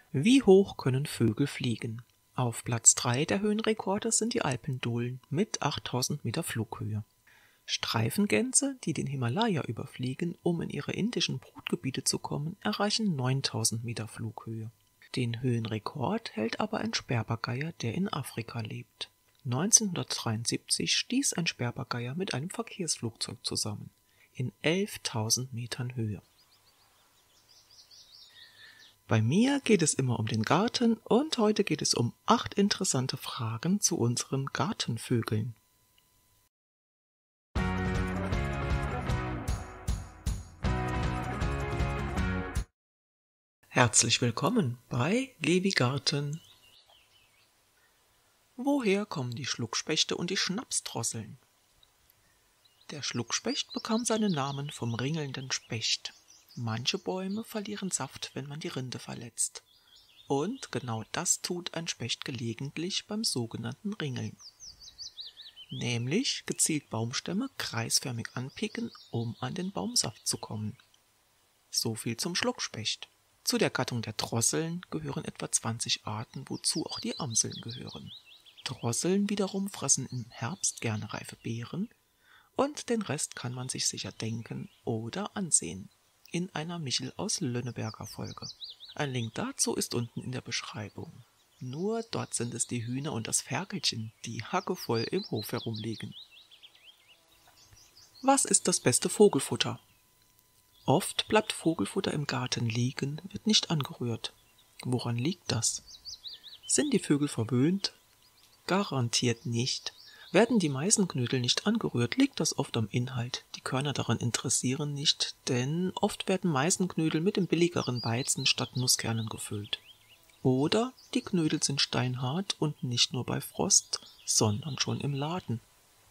Wie hoch können Vögel fliegen? Auf Platz 3 der Höhenrekorde sind die Alpendohlen mit 8000 Meter Flughöhe. Streifengänse, die den Himalaya überfliegen, um in ihre indischen Brutgebiete zu kommen, erreichen 9000 Meter Flughöhe. Den Höhenrekord hält aber ein Sperbergeier, der in Afrika lebt. 1973 stieß ein Sperbergeier mit einem Verkehrsflugzeug zusammen, in 11.000 Metern Höhe. Bei mir geht es immer um den Garten und heute geht es um 8 interessante Fragen zu unseren Gartenvögeln. Herzlich willkommen bei Levi Garten. Woher kommen die Schluckspechte und die Schnapsdrosseln? Der Schluckspecht bekam seinen Namen vom ringelnden Specht. Manche Bäume verlieren Saft, wenn man die Rinde verletzt. Und genau das tut ein Specht gelegentlich beim sogenannten Ringeln. Nämlich gezielt Baumstämme kreisförmig anpicken, um an den Baumsaft zu kommen. So viel zum Schluckspecht. Zu der Gattung der Drosseln gehören etwa 20 Arten, wozu auch die Amseln gehören. Drosseln wiederum fressen im Herbst gerne reife Beeren und den Rest kann man sich sicher denken oder ansehen in einer Michel aus Lönneberger Folge. Ein Link dazu ist unten in der Beschreibung. Nur dort sind es die Hühner und das Ferkelchen, die hackevoll im Hof herumliegen. Was ist das beste Vogelfutter? Oft bleibt Vogelfutter im Garten liegen, wird nicht angerührt. Woran liegt das? Sind die Vögel verwöhnt? Garantiert nicht. Werden die Meisenknödel nicht angerührt, liegt das oft am Inhalt. Die Körner daran interessieren nicht, denn oft werden Meisenknödel mit dem billigeren Weizen statt Nusskernen gefüllt. Oder die Knödel sind steinhart und nicht nur bei Frost, sondern schon im Laden.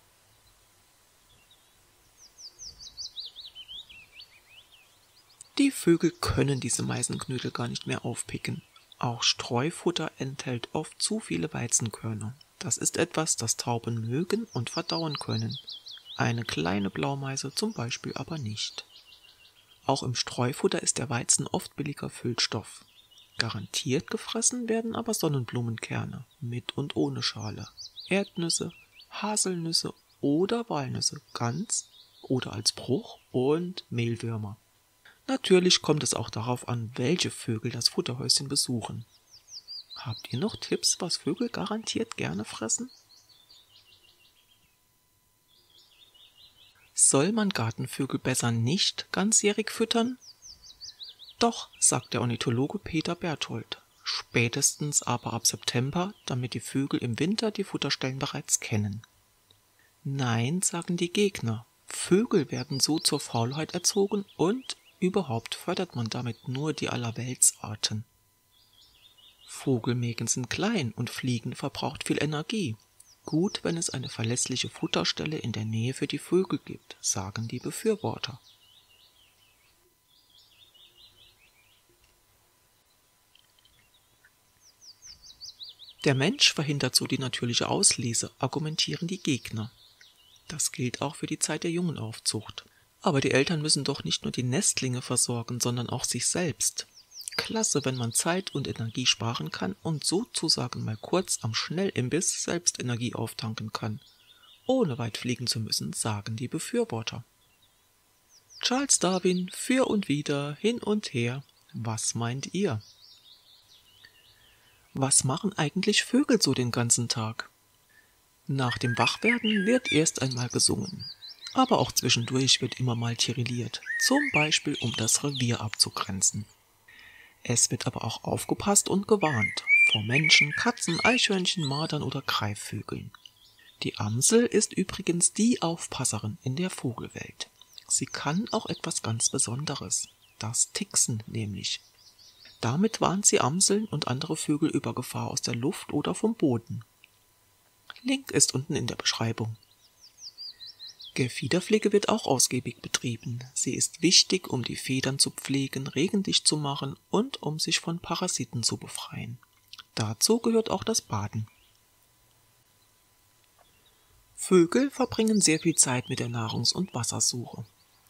Die Vögel können diese Meisenknödel gar nicht mehr aufpicken. Auch Streufutter enthält oft zu viele Weizenkörner. Das ist etwas, das Tauben mögen und verdauen können. Eine kleine Blaumeise zum Beispiel aber nicht. Auch im Streufutter ist der Weizen oft billiger Füllstoff. Garantiert gefressen werden aber Sonnenblumenkerne mit und ohne Schale, Erdnüsse, Haselnüsse oder Walnüsse ganz oder als Bruch und Mehlwürmer. Natürlich kommt es auch darauf an, welche Vögel das Futterhäuschen besuchen. Habt ihr noch Tipps, was Vögel garantiert gerne fressen? Soll man Gartenvögel besser nicht ganzjährig füttern? Doch, sagt der Ornithologe Peter Berthold, spätestens aber ab September, damit die Vögel im Winter die Futterstellen bereits kennen. Nein, sagen die Gegner, Vögel werden so zur Faulheit erzogen und überhaupt fördert man damit nur die Allerweltsarten. Vogelmägen sind klein und Fliegen verbraucht viel Energie. Gut, wenn es eine verlässliche Futterstelle in der Nähe für die Vögel gibt, sagen die Befürworter. Der Mensch verhindert so die natürliche Auslese, argumentieren die Gegner. Das gilt auch für die Zeit der Jungenaufzucht. Aber die Eltern müssen doch nicht nur die Nestlinge versorgen, sondern auch sich selbst. Klasse, wenn man Zeit und Energie sparen kann und sozusagen mal kurz am Schnellimbiss selbst Energie auftanken kann, ohne weit fliegen zu müssen, sagen die Befürworter. Charles Darwin, für und wieder, hin und her. Was meint ihr? Was machen eigentlich Vögel so den ganzen Tag? Nach dem Wachwerden wird erst einmal gesungen. Aber auch zwischendurch wird immer mal tirilliert, zum Beispiel um das Revier abzugrenzen. Es wird aber auch aufgepasst und gewarnt vor Menschen, Katzen, Eichhörnchen, Mardern oder Greifvögeln. Die Amsel ist übrigens die Aufpasserin in der Vogelwelt. Sie kann auch etwas ganz Besonderes, das Tixen nämlich. Damit warnt sie Amseln und andere Vögel über Gefahr aus der Luft oder vom Boden. Link ist unten in der Beschreibung. Gefiederpflege wird auch ausgiebig betrieben. Sie ist wichtig, um die Federn zu pflegen, regendicht zu machen und um sich von Parasiten zu befreien. Dazu gehört auch das Baden. Vögel verbringen sehr viel Zeit mit der Nahrungs- und Wassersuche.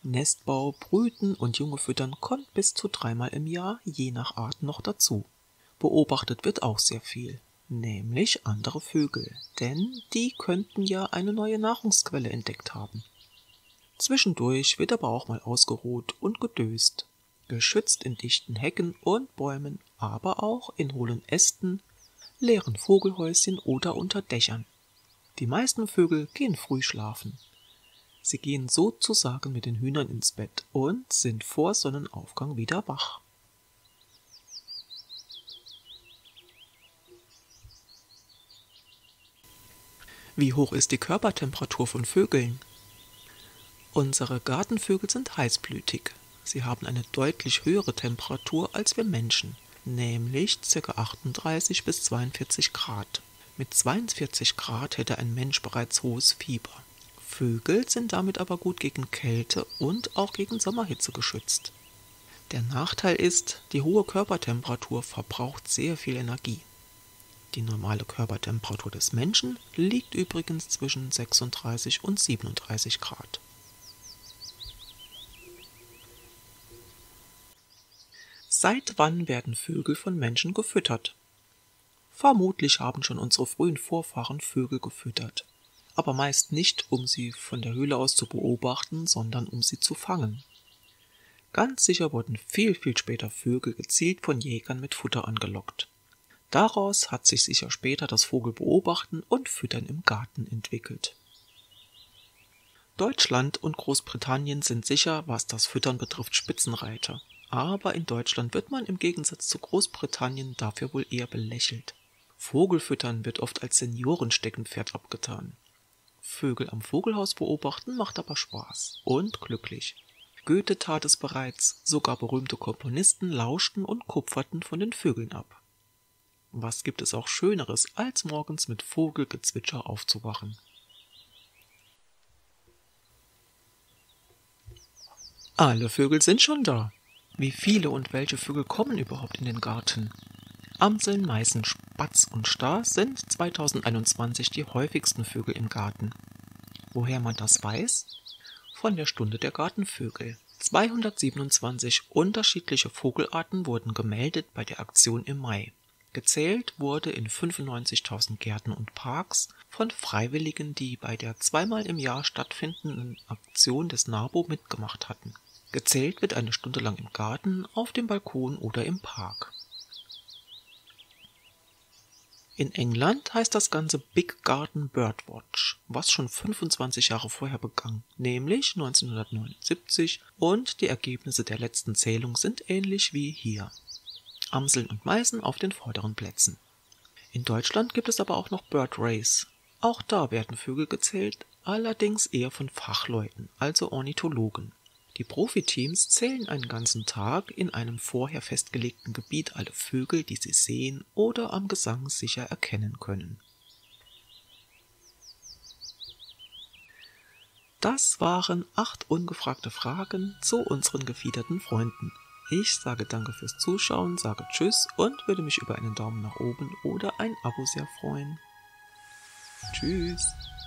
Nestbau, Brüten und Junge füttern kommt bis zu 3-mal im Jahr, je nach Art noch dazu. Beobachtet wird auch sehr viel, nämlich andere Vögel, denn die könnten ja eine neue Nahrungsquelle entdeckt haben. Zwischendurch wird aber auch mal ausgeruht und gedöst, geschützt in dichten Hecken und Bäumen, aber auch in hohlen Ästen, leeren Vogelhäuschen oder unter Dächern. Die meisten Vögel gehen früh schlafen. Sie gehen sozusagen mit den Hühnern ins Bett und sind vor Sonnenaufgang wieder wach. Wie hoch ist die Körpertemperatur von Vögeln? Unsere Gartenvögel sind heißblütig. Sie haben eine deutlich höhere Temperatur als wir Menschen, nämlich ca. 38 bis 42 Grad. Mit 42 Grad hätte ein Mensch bereits hohes Fieber. Vögel sind damit aber gut gegen Kälte und auch gegen Sommerhitze geschützt. Der Nachteil ist, die hohe Körpertemperatur verbraucht sehr viel Energie. Die normale Körpertemperatur des Menschen liegt übrigens zwischen 36 und 37 Grad. Seit wann werden Vögel von Menschen gefüttert? Vermutlich haben schon unsere frühen Vorfahren Vögel gefüttert, aber meist nicht, um sie von der Höhle aus zu beobachten, sondern um sie zu fangen. Ganz sicher wurden viel später Vögel gezielt von Jägern mit Futter angelockt. Daraus hat sich sicher später das Vogelbeobachten und Füttern im Garten entwickelt. Deutschland und Großbritannien sind sicher, was das Füttern betrifft, Spitzenreiter. Aber in Deutschland wird man im Gegensatz zu Großbritannien dafür wohl eher belächelt. Vogelfüttern wird oft als Seniorensteckenpferd abgetan. Vögel am Vogelhaus beobachten macht aber Spaß und glücklich. Goethe tat es bereits, sogar berühmte Komponisten lauschten und kupferten von den Vögeln ab. Was gibt es auch Schöneres, als morgens mit Vogelgezwitscher aufzuwachen? Alle Vögel sind schon da. Wie viele und welche Vögel kommen überhaupt in den Garten? Amseln, Meißen, Spatz und Star sind 2021 die häufigsten Vögel im Garten. Woher man das weiß? Von der Stunde der Gartenvögel. 227 unterschiedliche Vogelarten wurden gemeldet bei der Aktion im Mai. Gezählt wurde in 95.000 Gärten und Parks von Freiwilligen, die bei der zweimal im Jahr stattfindenden Aktion des NABU mitgemacht hatten. Gezählt wird eine Stunde lang im Garten, auf dem Balkon oder im Park. In England heißt das Ganze Big Garden Birdwatch, was schon 25 Jahre vorher begann, nämlich 1979, und die Ergebnisse der letzten Zählung sind ähnlich wie hier. Amseln und Meißen auf den vorderen Plätzen. In Deutschland gibt es aber auch noch Bird Race. Auch da werden Vögel gezählt, allerdings eher von Fachleuten, also Ornithologen. Die Profiteams zählen einen ganzen Tag in einem vorher festgelegten Gebiet alle Vögel, die sie sehen oder am Gesang sicher erkennen können. Das waren 8 ungefragte Fragen zu unseren gefiederten Freunden. Ich sage danke fürs Zuschauen, sage Tschüss und würde mich über einen Daumen nach oben oder ein Abo sehr freuen. Tschüss!